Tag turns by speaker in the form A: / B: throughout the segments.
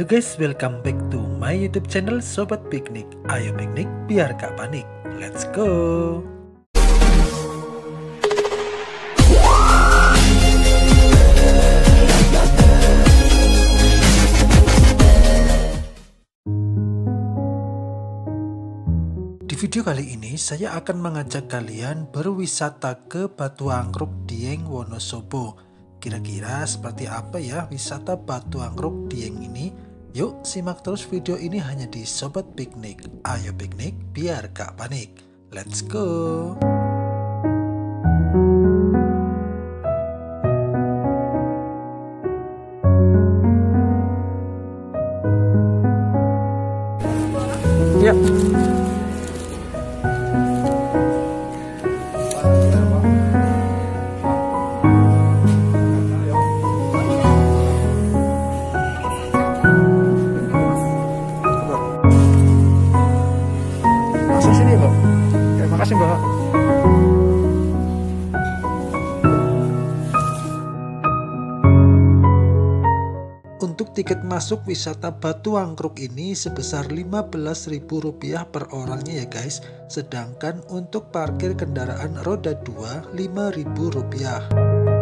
A: Halo guys, welcome back to my YouTube channel Sobat Piknik. Ayo piknik biar gak panik. Let's go. Di video kali ini saya akan mengajak kalian berwisata ke Batu Angkruk Dieng Wonosobo. Kira-kira seperti apa ya wisata Batu Angkruk Dieng ini? Yuk simak terus video ini hanya di Sobat Piknik. Ayo piknik biar gak panik. Let's go. Ya. Sini Mbak. Terima kasih Mbak. Untuk tiket masuk wisata Batu Angkruk ini sebesar Rp15.000 per orangnya ya guys. Sedangkan untuk parkir kendaraan roda 2 Rp5.000.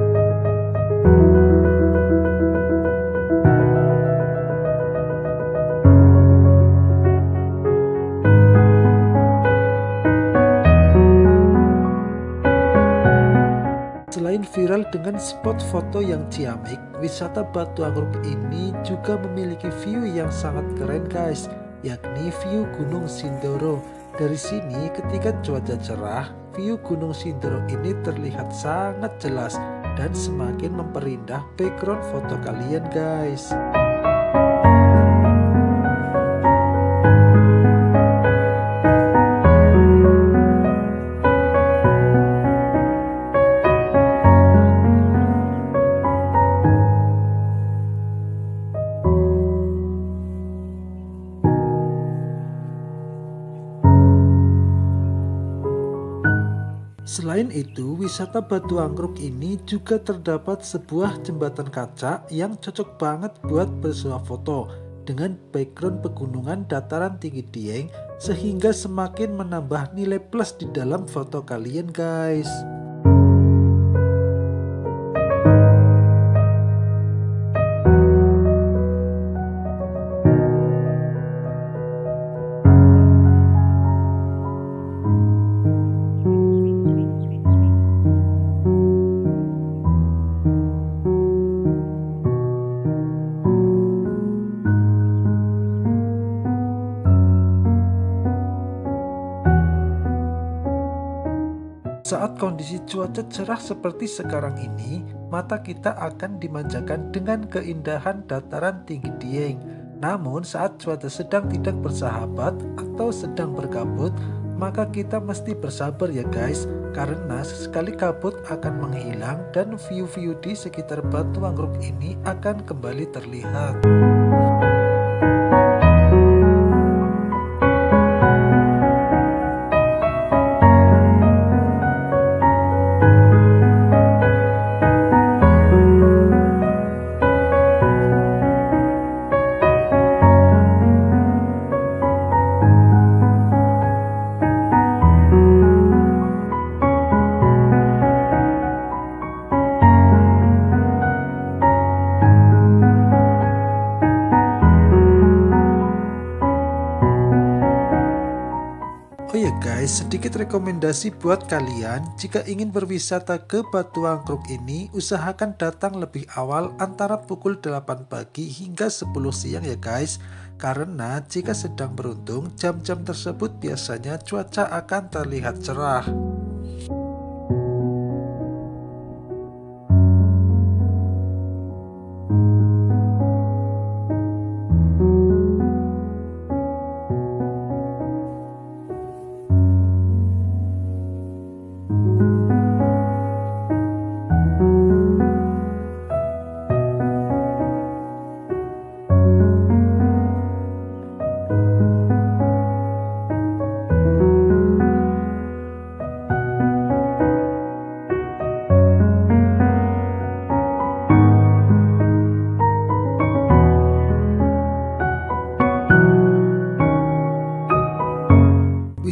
A: Selain viral dengan spot foto yang ciamik, wisata Batu Angkruk ini juga memiliki view yang sangat keren guys, yakni view Gunung Sindoro. Dari sini ketika cuaca cerah, view Gunung Sindoro ini terlihat sangat jelas dan semakin memperindah background foto kalian guys. Selain itu, wisata Batu Angkruk ini juga terdapat sebuah jembatan kaca yang cocok banget buat bersuah foto dengan background pegunungan dataran tinggi Dieng, sehingga semakin menambah nilai plus di dalam foto kalian guys. Saat kondisi cuaca cerah seperti sekarang ini, mata kita akan dimanjakan dengan keindahan dataran tinggi Dieng. Namun saat cuaca sedang tidak bersahabat atau sedang berkabut, maka kita mesti bersabar ya guys, karena sesekali kabut akan menghilang dan view-view di sekitar Batu Angkruk ini akan kembali terlihat. Oh ya guys, sedikit rekomendasi buat kalian, jika ingin berwisata ke Batu Angkruk ini, usahakan datang lebih awal antara pukul 8 pagi hingga 10 siang ya guys. Karena jika sedang beruntung, jam-jam tersebut biasanya cuaca akan terlihat cerah.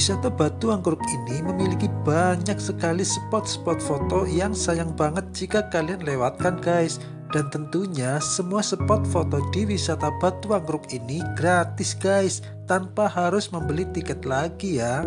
A: Wisata Batu Angkruk ini memiliki banyak sekali spot-spot foto yang sayang banget jika kalian lewatkan guys. Dan tentunya semua spot foto di wisata Batu Angkruk ini gratis guys, tanpa harus membeli tiket lagi ya.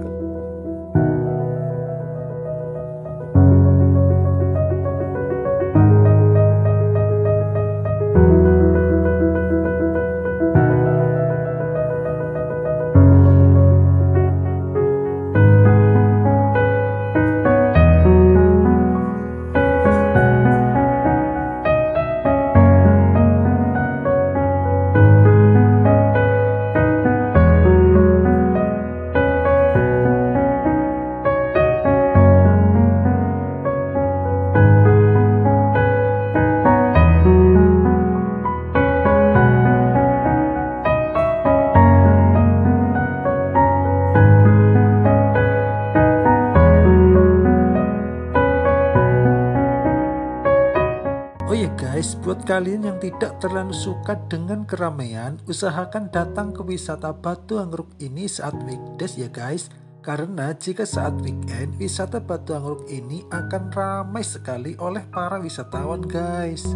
A: Oh ya guys, buat kalian yang tidak terlalu suka dengan keramaian, usahakan datang ke wisata Batu Angkruk ini saat weekdays ya guys. Karena jika saat weekend, wisata Batu Angkruk ini akan ramai sekali oleh para wisatawan guys.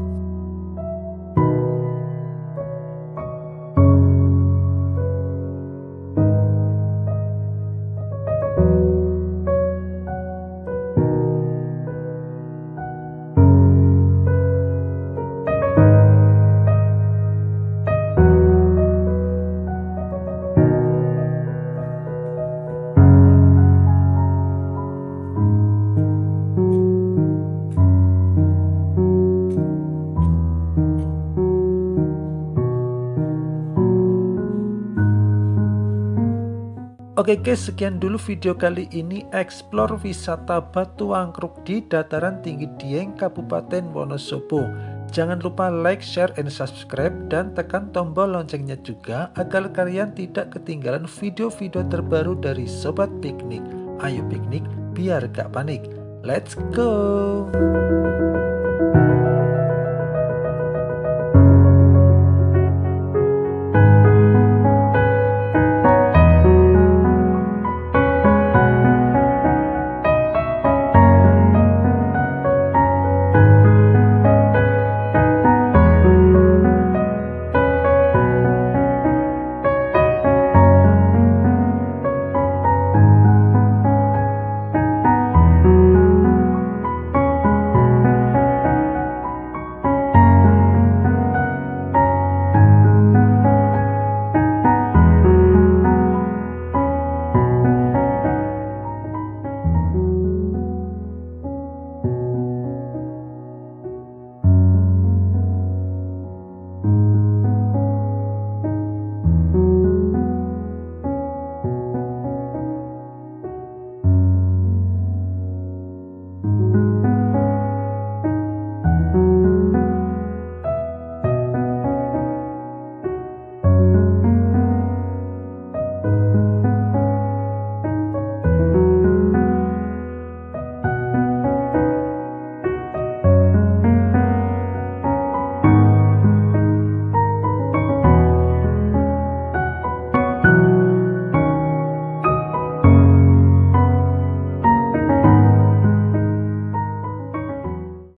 A: Oke guys, sekian dulu video kali ini explore wisata Batu Angkruk di dataran tinggi Dieng, Kabupaten Wonosobo. Jangan lupa like, share, and subscribe, dan tekan tombol loncengnya juga agar kalian tidak ketinggalan video-video terbaru dari Sobat Piknik. Ayo piknik biar gak panik. Let's go!